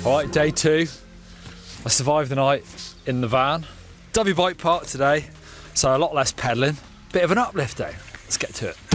Alright, day 2. I survived the night in the van. Dyfi bike park today, so a lot less pedalling. Bit of an uplift day. Let's get to it.